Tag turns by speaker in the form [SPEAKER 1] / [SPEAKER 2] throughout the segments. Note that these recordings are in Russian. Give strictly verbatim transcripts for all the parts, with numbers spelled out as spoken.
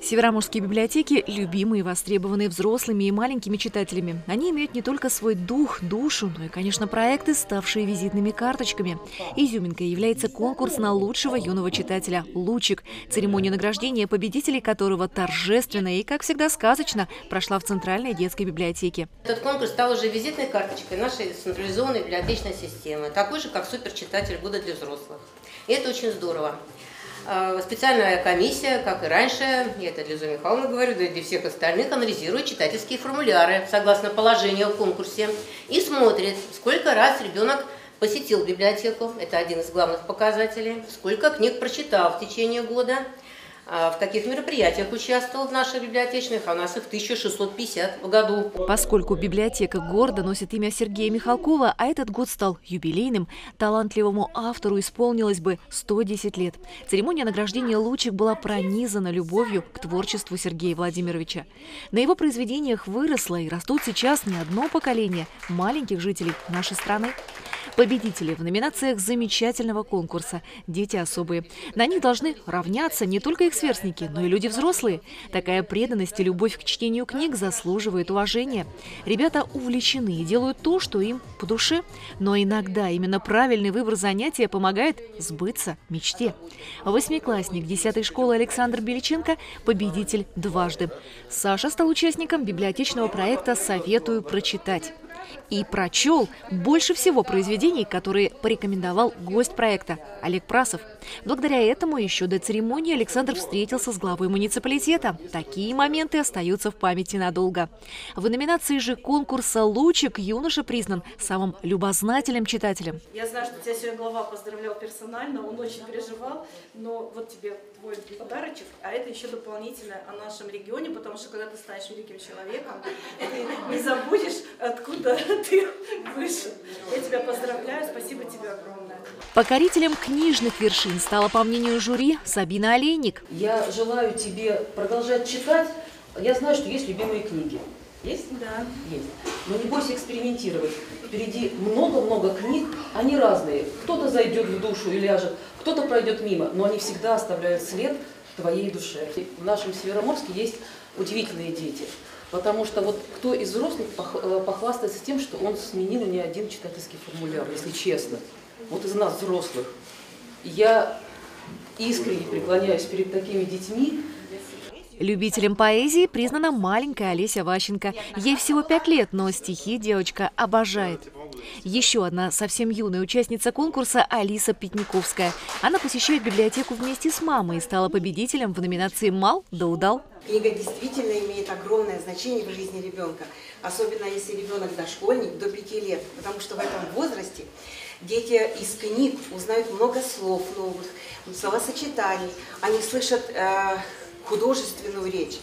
[SPEAKER 1] Североморские библиотеки – любимые и востребованные взрослыми и маленькими читателями. Они имеют не только свой дух, душу, но и, конечно, проекты, ставшие визитными карточками. Изюминкой является конкурс на лучшего юного читателя «Лучик», церемония награждения победителей которого торжественно и, как всегда, сказочно прошла в Центральной детской библиотеке.
[SPEAKER 2] Этот конкурс стал уже визитной карточкой нашей централизованной библиотечной системы, такой же, как суперчитатель года для взрослых. И это очень здорово. Специальная комиссия, как и раньше, я это для Зои Михайловны говорю, да и для всех остальных, анализирует читательские формуляры согласно положению в конкурсе и смотрит, сколько раз ребенок посетил библиотеку, это один из главных показателей, сколько книг прочитал в течение года, в каких мероприятиях участвовал в наших библиотечных, а у нас их тысяча шестьсот пятьдесят в году.
[SPEAKER 1] Поскольку библиотека гордо носит имя Сергея Михалкова, а этот год стал юбилейным, талантливому автору исполнилось бы сто десять лет. Церемония награждения «Лучик» была пронизана любовью к творчеству Сергея Владимировича. На его произведениях выросло и растут сейчас не одно поколение маленьких жителей нашей страны. Победители в номинациях замечательного конкурса «Дети особые». На них должны равняться не только их сверстники, но и люди взрослые. Такая преданность и любовь к чтению книг заслуживает уважения. Ребята увлечены и делают то, что им по душе. Но иногда именно правильный выбор занятия помогает сбыться мечте. Восьмиклассник десятой школы Александр Беличенко – победитель дважды. Саша стал участником библиотечного проекта «Советую прочитать». И прочел больше всего произведений, которые порекомендовал гость проекта Олег Прасов. Благодаря этому еще до церемонии Александр встретился с главой муниципалитета. Такие моменты остаются в памяти надолго. В номинации же конкурса «Лучик» юноша признан самым любознательным читателем.
[SPEAKER 3] Я знаю, что тебя сегодня глава поздравлял персонально, он очень переживал, но вот тебе твой подарочек, а это еще дополнительно о нашем регионе, потому что когда ты станешь великим человеком, ты не забудешь, откуда ты вышел. Я тебя поздравляю, спасибо тебе огромное.
[SPEAKER 1] Покорителем книжных вершин стала, по мнению жюри, Сабина Олейник.
[SPEAKER 4] Я желаю тебе продолжать читать. Я знаю, что есть любимые книги. Есть?
[SPEAKER 3] Да.
[SPEAKER 4] Есть. Но не бойся экспериментировать. Впереди много-много книг, они разные. Кто-то зайдет в душу и ляжет, кто-то пройдет мимо, но они всегда оставляют след в твоей душе. В нашем Североморске есть удивительные дети. Потому что вот кто из взрослых похвастается тем, что он сменил не один читательский формуляр, если честно. Вот из нас, взрослых. Я искренне преклоняюсь перед такими детьми.
[SPEAKER 1] Любителем поэзии признана маленькая Олеся Ващенко. Ей всего пять лет, но стихи девочка обожает. Еще одна совсем юная участница конкурса – Алиса Пятниковская. Она посещает библиотеку вместе с мамой и стала победителем в номинации «Мал да удал».
[SPEAKER 5] Книга действительно имеет огромное значение в жизни ребенка, особенно если ребенок дошкольник до пяти лет, потому что в этом возрасте дети из книг узнают много слов новых, словосочетаний, они слышат э, художественную речь.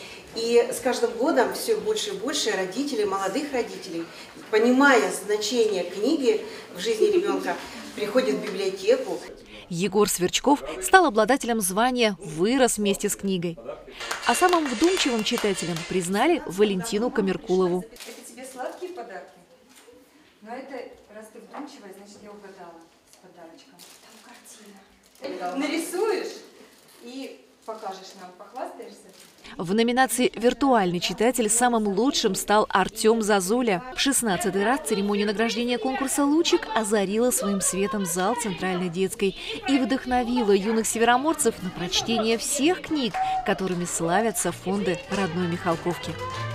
[SPEAKER 5] И с каждым годом все больше и больше родителей, молодых родителей, понимая значение книги в жизни ребенка, приходят в библиотеку.
[SPEAKER 1] Егор Сверчков стал обладателем звания «Вырос вместе с книгой». А самым вдумчивым читателем признали Валентину Камеркулову.
[SPEAKER 6] Это тебе сладкие подарки? Но это, раз ты вдумчивая, значит, я угадала с подарочком. Там картина. Нарисуешь и покажешь нам, похвастаешься?
[SPEAKER 1] В номинации «Виртуальный читатель» самым лучшим стал Артем Зазуля. В шестнадцатый раз церемонию награждения конкурса «Лучик» озарила своим светом зал Центральной детской и вдохновила юных североморцев на прочтение всех книг, которыми славятся фонды родной Михалковки.